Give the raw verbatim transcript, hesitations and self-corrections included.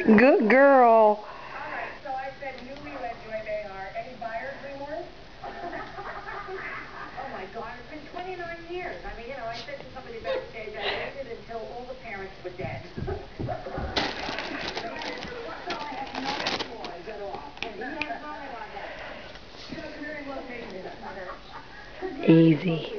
Good girl. Alright, so I said newlywed joy they are. Any buyer's remorse? Oh my God, it's been twenty-nine years. I mean, you know, I said to somebody backstage, I waited until all the parents were dead. Easy.